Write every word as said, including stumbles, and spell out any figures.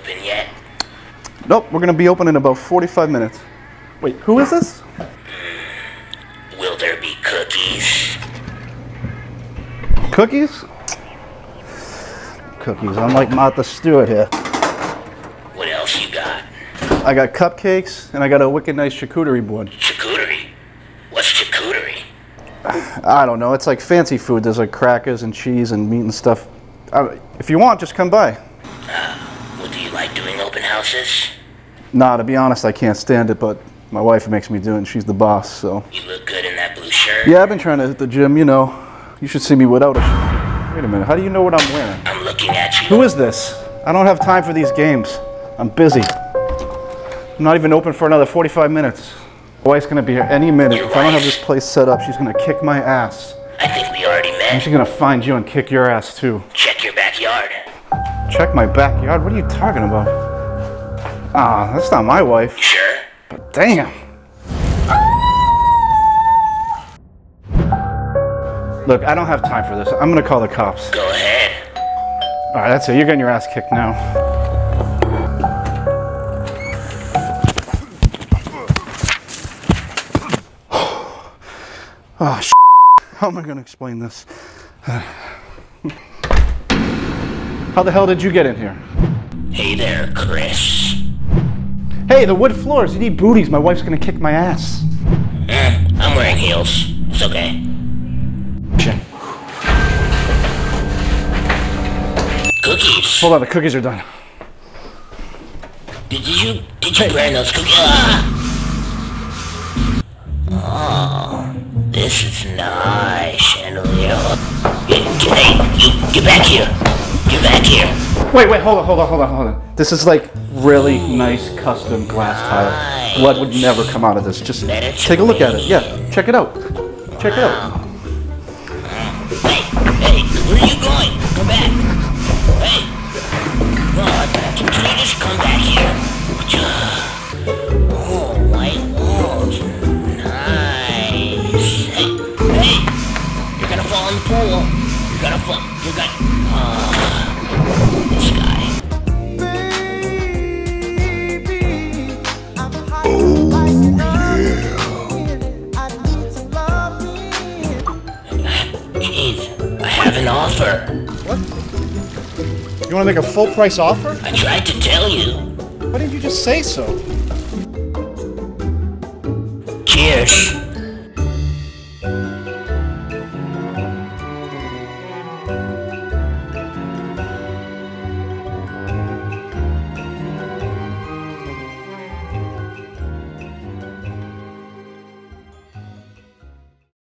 open yet? Nope, we're gonna be open in about forty-five minutes. Wait, who is this? Mm, will there be cookies? Cookies? Cookies. I'm like Martha Stewart here. What else you got? I got cupcakes and I got a wicked nice charcuterie board. Charcuterie? What's charcuterie? I don't know. It's like fancy food. There's like crackers and cheese and meat and stuff. I, if you want, just come by. Uh, well, do you like doing open houses? Nah, to be honest, I can't stand it, but my wife makes me do it and she's the boss, so. You look good in that blue shirt. Yeah, I've been trying to hit the gym, you know. You should see me without a shirt. Wait a minute, how do you know what I'm wearing? I'm looking at you. Who is this? I don't have time for these games. I'm busy. I'm not even open for another forty-five minutes. My wife's gonna be here any minute. Your if I don't have wife? this place set up, she's gonna kick my ass. I think we already met. And she's gonna find you and kick your ass too. Check your backyard. Check my backyard? What are you talking about? Ah, that's not my wife. You sure? But damn. Look, I don't have time for this. I'm gonna call the cops. Go ahead. All right, that's it. You're getting your ass kicked now. Oh, shit. How am I gonna explain this? How the hell did you get in here? Hey there, Chris. Hey, the wood floors. You need booties. My wife's gonna kick my ass. Eh, I'm wearing heels. It's okay. Cookies. Hold on, the cookies are done. Did you did you hey. burn those cookies? Ah! Oh, this is nice, chandelier. Hey, you get back here. Get back here. Wait, wait, hold on, hold on, hold on, hold on. This is like really nice custom glass nice. tile. Blood would never come out of this. Just take a look at it. Yeah, check it out. Check it out. Hey, hey, where are you going? Come back. Hey, Rod, can you just come back here? Oh, white walls. Nice. Hey, hey, you're gonna fall in the pool. You're gonna fall. You're gonna. Oh, this guy. Jeez, I have an offer. What? You want to make a full price offer? I tried to tell you. Why didn't you just say so? Cheers.